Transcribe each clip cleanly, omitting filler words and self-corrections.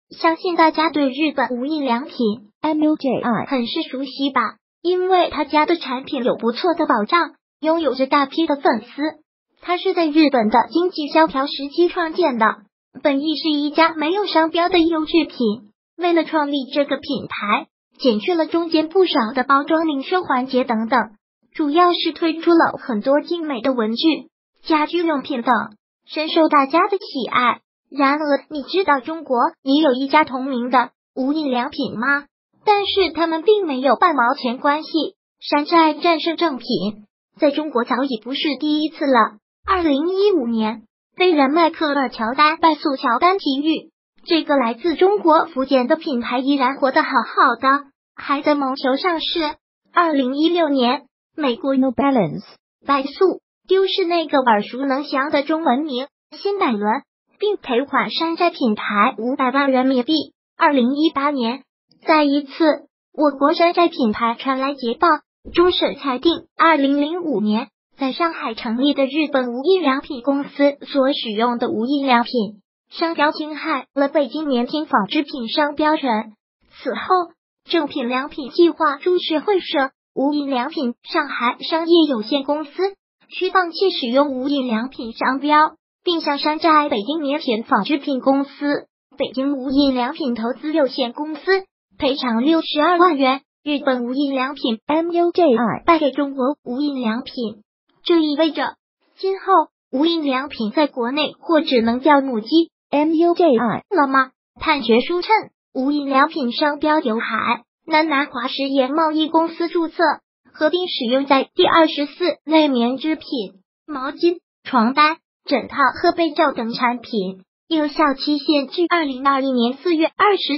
相信大家对日本无印良品 MUJI 很是熟悉吧？因为他家的产品有不错的保障，拥有着大批的粉丝。它是在日本的经济萧条时期创建的，本意是一家没有商标的优质品。为了创立这个品牌，减去了中间不少的包装零售环节等等，主要是推出了很多精美的文具、家居用品等，深受大家的喜爱。然而，你知道中国也有一家同名的无印良品吗？但是他们并没有半毛钱关系。山寨战胜正品，在中国早已不是第一次了。2015年，飞人迈克尔乔丹败诉乔丹体育，这个来自中国福建的品牌依然活得好好的，还在蒙球上市。2016年，美国 New Balance 败诉，丢失那个耳熟能详的中文名新百伦，并赔款山寨品牌500万人民币。2018年，再一次，我国山寨品牌传来捷报，终审裁定2005年在上海成立的日本无印良品公司所使用的无印良品商标侵害了北京棉田纺织品商标权。此后，正品良品计划株式会社无印良品上海商业有限公司需放弃使用无印良品商标，并向山寨北京棉田纺织品公司、北京无印良品投资有限公司赔偿62万元。日本无印良品 MUJI 败给中国无印良品，这意味着今后无印良品在国内或只能叫母鸡 MUJI 了吗？判决书称，无印良品商标由海南南华实业贸易公司注册，合并使用在第24类棉织品、毛巾、床单、枕套和被罩等产品，有效期限至2021年4月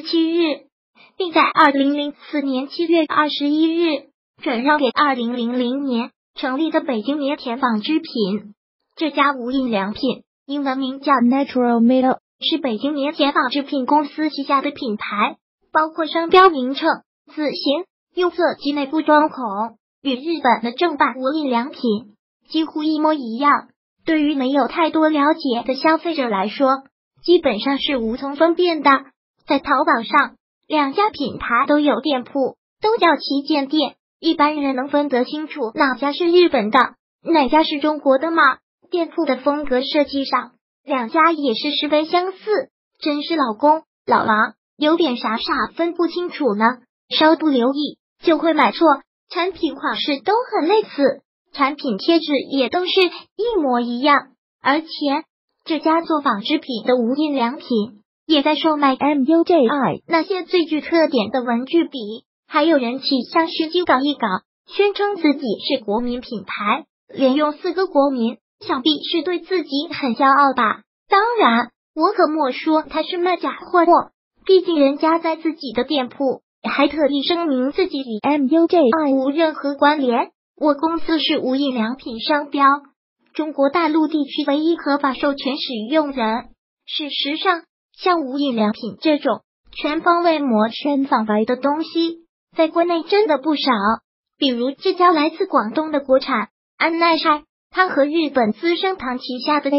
27日，并在2004年7月21日转让给2000年成立的北京棉田纺织品。这家无印良品英文名叫 Natural Metal， 是北京棉田纺织品公司旗下的品牌，包括商标名称、字形、用色及内部装孔，与日本的正版无印良品几乎一模一样。对于没有太多了解的消费者来说，基本上是无从分辨的。在淘宝上，两家品牌都有店铺，都叫旗舰店，一般人能分得清楚哪家是日本的，哪家是中国的吗？店铺的风格设计上，两家也是十分相似，真是老公老王，有点傻分不清楚呢，稍不留意就会买错。产品款式都很类似，产品贴纸也都是一模一样，而且这家做纺织品的无印良品也在售卖 MUJI 那些最具特点的文具笔，还有人气像虚惊搞一搞，宣称自己是国民品牌，连用4个国民，想必是对自己很骄傲吧。当然，我可莫说他是卖假货，毕竟人家在自己的店铺还特地声明自己与 MUJI 无任何关联，我公司是无印良品商标，中国大陆地区唯一合法授权使用人。事实上，像无印良品这种全方位磨圈仿白的东西，在国内真的不少。比如这家来自广东的国产安耐晒，它和日本资生堂旗下的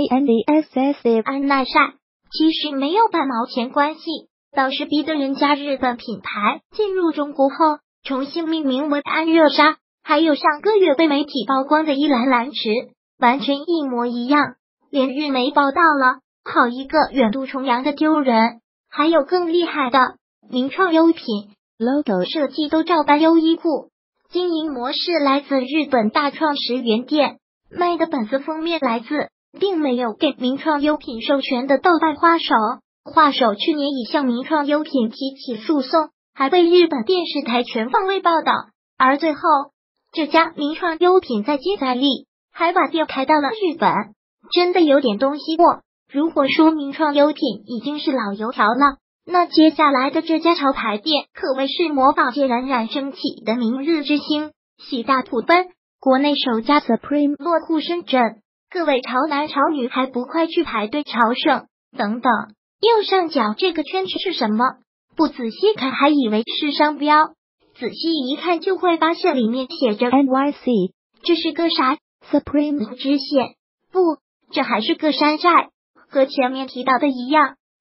ANDSS 安耐晒其实没有半毛钱关系，倒是逼得人家日本品牌进入中国后重新命名为安热纱。还有上个月被媒体曝光的一兰兰池，完全一模一样，连日媒报道了，好一个远渡重洋的丢人。还有更厉害的，名创优品 logo 设计都照搬优衣库，经营模式来自日本大创始原店，卖的本子封面来自并没有给名创优品授权的盗版花手。花手去年已向名创优品提起诉讼，还被日本电视台全方位报道。而最后，这家名创优品再接再厉，还把店开到了日本，真的有点东西货。如果说名创优品已经是老油条了，那接下来的这家潮牌店可谓是模仿界冉冉升起的明日之星，喜大普奔，国内首家 Supreme 落户深圳，各位潮男潮女还不快去排队朝圣等等。右上角这个圈圈是什么？不仔细看还以为是商标，仔细一看就会发现里面写着 NYC， 这是个啥 ？Supreme 支线？不，这还是个山寨。和前面提到的一样，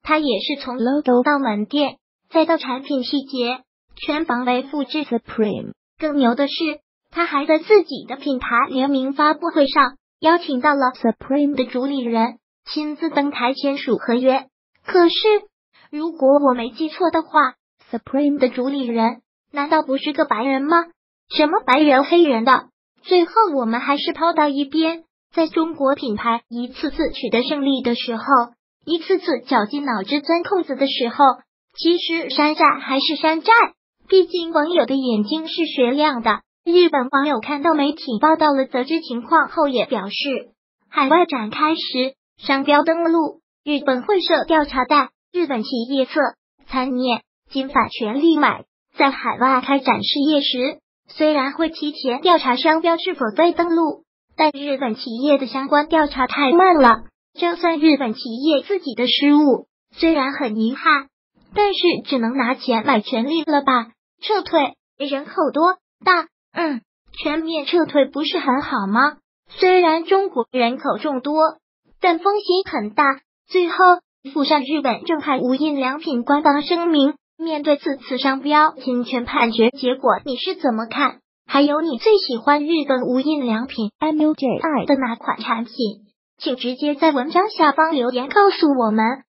他也是从 logo 到门店，再到产品细节，全方位复制 Supreme。更牛的是，他还在自己的品牌联名发布会上邀请到了 Supreme 的主理人亲自登台签署合约。可是，如果我没记错的话， Supreme 的主理人难道不是个白人吗？什么白人黑人的？最后我们还是抛到一边。在中国品牌一次次取得胜利的时候，一次次绞尽脑汁钻空子的时候，其实山寨还是山寨，毕竟网友的眼睛是雪亮的。日本网友看到媒体报道了得知情况后也表示，海外展开时商标登录，日本会设调查带，日本企业侧参念金反全力买。在海外开展事业时，虽然会提前调查商标是否被登录，但日本企业的相关调查太慢了，这算日本企业自己的失误。虽然很遗憾，但是只能拿钱买权利了吧？撤退，人口多大，全面撤退不是很好吗？虽然中国人口众多，但风险很大。最后附上日本正海无印良品官方声明，面对此次商标侵权判决结果，你是怎么看？还有你最喜欢日本无印良品 MUJI 的哪款产品？请直接在文章下方留言告诉我们。